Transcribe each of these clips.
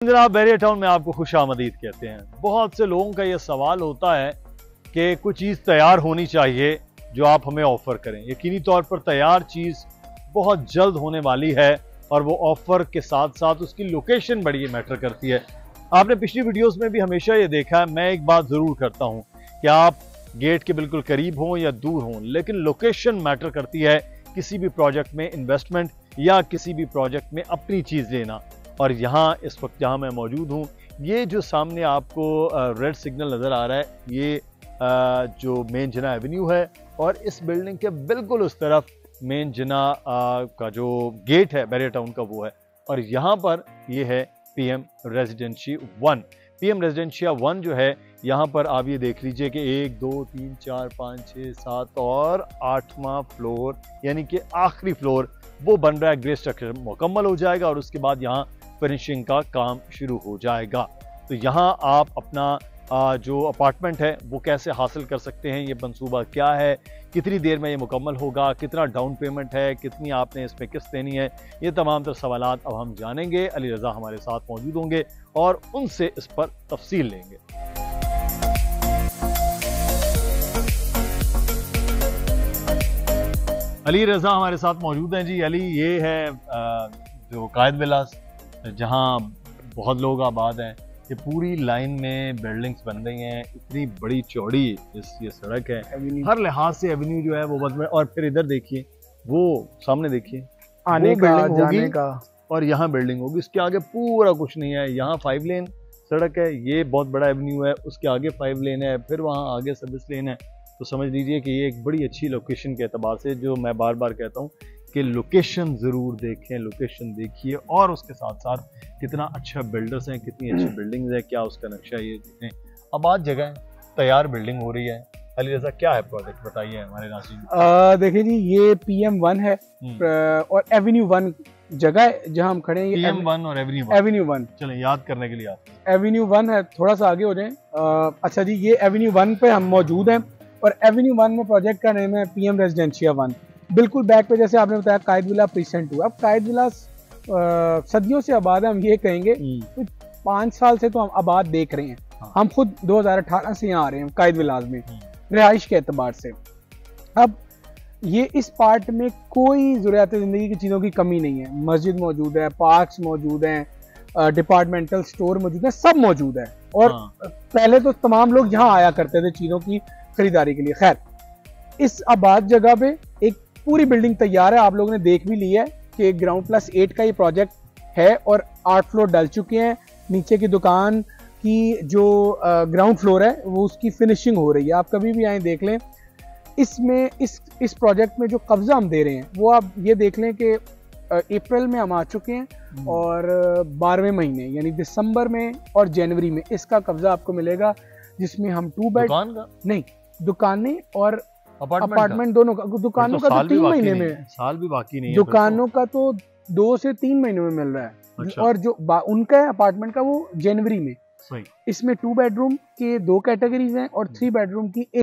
जनाब, बैरिया टाउन में आपको खुशामदीद कहते हैं। बहुत से लोगों का यह सवाल होता है कि कुछ चीज़ तैयार होनी चाहिए जो आप हमें ऑफ़र करें। यकीनी तौर पर तैयार चीज़ बहुत जल्द होने वाली है और वो ऑफ़र के साथ साथ उसकी लोकेशन बड़ी मैटर करती है। आपने पिछली वीडियोस में भी हमेशा ये देखा है, मैं एक बात ज़रूर करता हूँ कि आप गेट के बिल्कुल करीब हों या दूर हों, लेकिन लोकेशन मैटर करती है किसी भी प्रोजेक्ट में इन्वेस्टमेंट या किसी भी प्रोजेक्ट में अपनी चीज़ लेना। और यहाँ इस वक्त जहाँ मैं मौजूद हूँ, ये जो सामने आपको रेड सिग्नल नज़र आ रहा है, ये जो मेन जिना एवेन्यू है और इस बिल्डिंग के बिल्कुल उस तरफ मेन जिना का जो गेट है बैरिया टाउन का वो है। और यहाँ पर ये है पीएम रेजिडेंसी 1। पीएम रेजिडेंशिया 1 जो है, यहाँ पर आप ये देख लीजिए कि 1 2 3 4 5 6 7 और 8वां फ्लोर यानी कि आखिरी फ्लोर वो बन रहा है। ग्रे स्ट्रक्चर मुकम्मल हो जाएगा और उसके बाद यहाँ फिनिशिंग का काम शुरू हो जाएगा। तो यहाँ आप अपना जो अपार्टमेंट है वो कैसे हासिल कर सकते हैं, ये मंसूबा क्या है, कितनी देर में ये मुकम्मल होगा, कितना डाउन पेमेंट है, कितनी आपने इसमें किस्त देनी है, ये तमाम तर सवालात अब हम जानेंगे। अली रज़ा हमारे साथ मौजूद होंगे और उनसे इस पर तफसील लेंगे। अली रज़ा हमारे साथ मौजूद हैं। जी अली, ये है जो कायद विलास जहाँ बहुत लोग आबाद हैं। ये पूरी लाइन में बिल्डिंग्स बन रही हैं, इतनी बड़ी चौड़ी ये सड़क है, हर लिहाज से एवेन्यू जो है वो बन और फिर इधर देखिए, वो सामने देखिए, आने का जाने का, और यहाँ बिल्डिंग होगी, उसके आगे पूरा कुछ नहीं है। यहाँ 5 लेन सड़क है, ये बहुत बड़ा एवेन्यू है, उसके आगे 5 लेन है, फिर वहाँ आगे सर्विस लेन है। तो समझ लीजिए कि ये एक बड़ी अच्छी लोकेशन के एतबार से, जो मैं बार बार कहता हूँ कि लोकेशन ज़रूर देखें, लोकेशन देखिए और उसके साथ साथ कितना अच्छा बिल्डर्स हैं, कितनी अच्छी बिल्डिंग्स है, क्या उसका नक्शा, ये देखें। आबाद जगह है, तैयार बिल्डिंग हो रही है। अली रज़ा, क्या है प्रोजेक्ट, बताइए हमारे नाज़रीन। देखिए जी, ये PM1 है और एवेन्यू 1 जगह है जहां हम खड़े हैं। ये PM1 और एवेन्यू 1 चलें याद करने के लिए एवेन्यू 1 है, थोड़ा सा आगे हो जाए। अच्छा जी, ये एवेन्यू 1 पे हम मौजूद हैं और एवेन्यू 1 में प्रोजेक्ट का नेम है पीएम रेजिडेंशिया 1। बिल्कुल बैक पे जैसे आपने बताया कायद विला प्रीसेंट 2। अब कायद विला सदियों से आबाद है, हम ये कहेंगे। तो 5 साल से तो हम आबाद देख रहे हैं। हम खुद 2018 से यहाँ आ रहे हैं कायद विलास में रिहाइश के एतबार से। अब ये इस पार्ट में कोई ज़रूरत ज़िंदगी की चीज़ों की कमी नहीं है। मस्जिद मौजूद है, पार्क्स मौजूद हैं, डिपार्टमेंटल स्टोर मौजूद है, सब मौजूद है। और पहले तो तमाम लोग यहाँ आया करते थे चीज़ों की खरीदारी के लिए। खैर, इस आबाद जगह पे एक पूरी बिल्डिंग तैयार है, आप लोगों ने देख भी लिया है कि ग्राउंड+8 का ये प्रोजेक्ट है और 8 फ्लोर डल चुके हैं। नीचे की दुकान की जो ग्राउंड फ्लोर है वो उसकी फिनिशिंग हो रही है, आप कभी भी आए देख लें। इसमें इस प्रोजेक्ट में जो कब्जा हम दे रहे हैं वो आप ये देख लें कि अप्रैल में हम आ चुके हैं और 12वें महीने यानी दिसंबर में और जनवरी में इसका कब्जा आपको मिलेगा, जिसमें हम 2 बेड नहीं, दुकानें और अपार्टमेंट दोनों का। दुकानों का तो 3 महीने में, साल भी बाकी नहीं है। दुकानों का तो 2 से 3 महीने में मिल रहा है। अच्छा। और जो उनका है अपार्टमेंट का वो जनवरी में। सही। इसमें 2 बेडरूम के 2 कैटेगरीज हैं और 3 बेडरूम की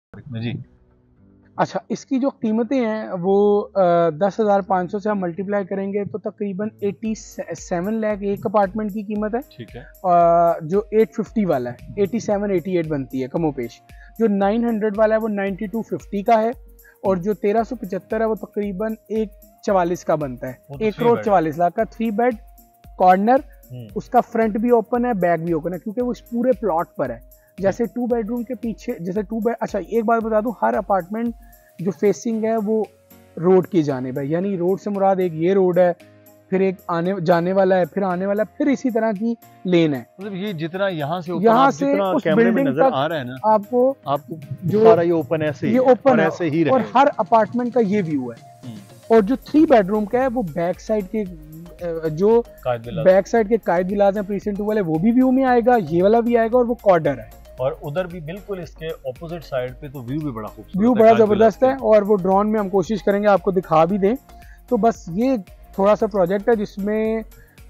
में जी। अच्छा, इसकी जो कीमतें हैं वो 10,500 से हम मल्टीप्लाई करेंगे तो तकरीबन 87 लाख एक अपार्टमेंट की कीमत है। ठीक है। जो 850 वाला है 87 88 बनती है कमोपेश। जो 900 वाला है वो 9250 का है, और जो 1375 है वो तकरीबन 144 का बनता है। वो तो 1,44,00,000 का 3 बेड कॉर्नर। उसका फ्रंट भी ओपन है, बैक भी ओपन है, क्योंकि वो इस पूरे प्लॉट पर है। जैसे 2 बेडरूम के पीछे जैसे 2 बेड, अच्छा एक बात बता दूं, हर अपार्टमेंट जो फेसिंग है वो रोड की जानिब है, यानी रोड से मुराद एक ये रोड है, फिर एक आने जाने वाला है, फिर आने वाला है, फिर इसी तरह की लेन है। मतलब ये जितना यहाँ से यहाँ से जितना उस कैमरे में बिल्डिंग नजर तक आ रहा है ना, आपको जो सारा ये ओपन ऐसे ही ये है ओपन और है, ऐसे ही और रहेगा। हर अपार्टमेंट का ये व्यू है। और जो 3 बेडरूम का है वो बैक साइड के जो बैक साइड के कायद विलाज हैं प्रीसेंट 2 वाले, वो भी व्यू में आएगा, ये वाला भी आएगा, और वो कॉर्डर है। और उधर भी बिल्कुल इसके ऑपोजिट साइड पे तो व्यू भी बड़ा खूबसूरत है, व्यू बड़ा जबरदस्त है, और वो ड्रोन में हम कोशिश करेंगे आपको दिखा भी दें। तो बस ये थोड़ा सा प्रोजेक्ट है जिसमें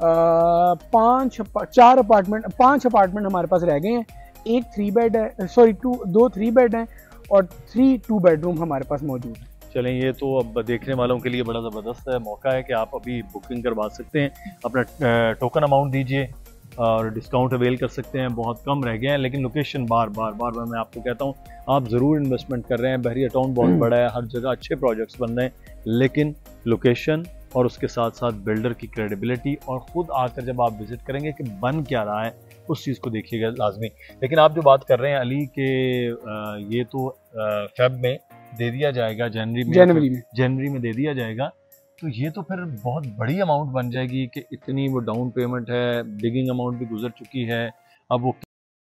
5 अपार्टमेंट हमारे पास रह गए हैं। एक 3 बेड है, सॉरी 2 3 बेड हैं, और 3 2 बेडरूम हमारे पास मौजूद है। चलें, ये तो अब देखने वालों के लिए बड़ा ज़बरदस्त मौका है कि आप अभी बुकिंग करवा सकते हैं, अपना टोकन अमाउंट दीजिए और डिस्काउंट अवेल कर सकते हैं। बहुत कम रह गए हैं, लेकिन लोकेशन बार बार मैं आपको कहता हूँ, आप ज़रूर इन्वेस्टमेंट कर रहे हैं। बहरिया टाउन बहुत बड़ा है, हर जगह अच्छे प्रोजेक्ट्स बन रहे हैं, लेकिन लोकेशन और उसके साथ साथ बिल्डर की क्रेडिबिलिटी, और ख़ुद आकर जब आप विज़िट करेंगे कि बन क्या रहा है, उस चीज़ को देखिएगा लाजमी। लेकिन आप जो बात कर रहे हैं अली के, ये तो फेब में दे दिया जाएगा, जनवरी में दे दिया जाएगा, तो ये तो फिर बहुत बड़ी अमाउंट बन जाएगी कि इतनी वो डाउन पेमेंट है, बिगिंग अमाउंट भी गुजर चुकी है, अब वो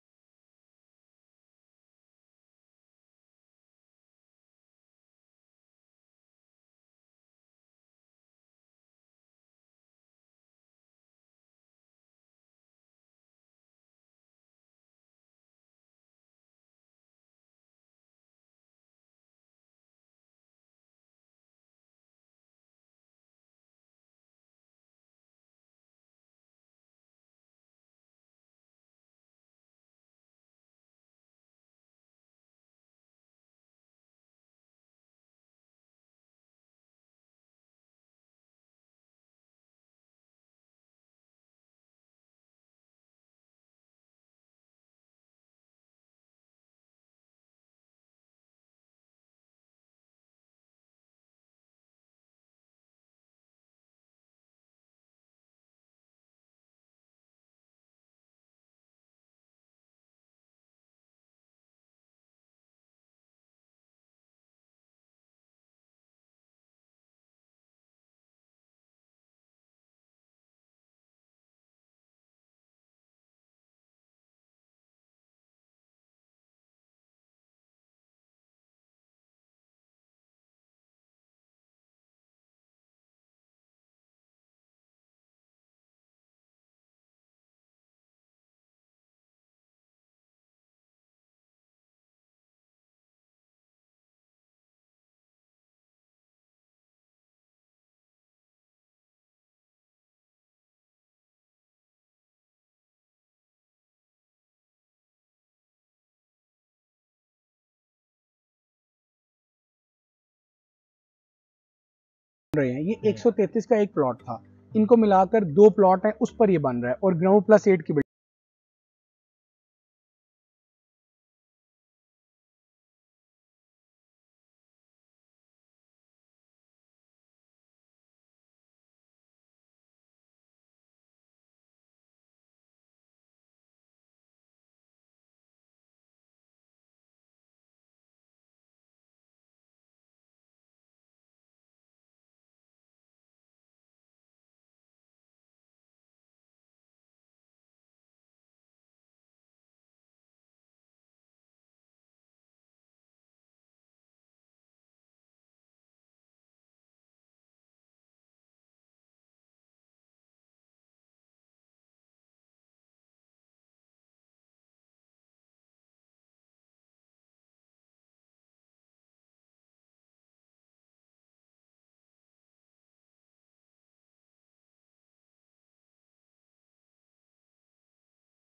रहे हैं। ये 133 का एक प्लॉट था, इनको मिलाकर 2 प्लॉट हैं, उस पर ये बन रहा है, और ग्राउंड प्लस 8 की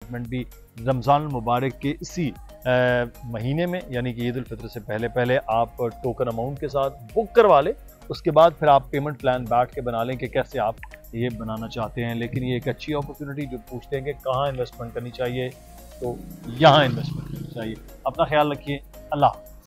अपार्टमेंट भी रमज़ान मुबारक के इसी महीने में यानी कि ईद उल फित्र से पहले पहले आप टोकन अमाउंट के साथ बुक करवा लें। उसके बाद फिर आप पेमेंट प्लान बैठ के बना लें कि कैसे आप ये बनाना चाहते हैं। लेकिन ये एक अच्छी अपॉर्चुनिटी, जो पूछते हैं कि कहाँ इन्वेस्टमेंट करनी चाहिए, तो यहाँ इन्वेस्टमेंट करनी चाहिए। अपना ख्याल रखिए। अल्लाह।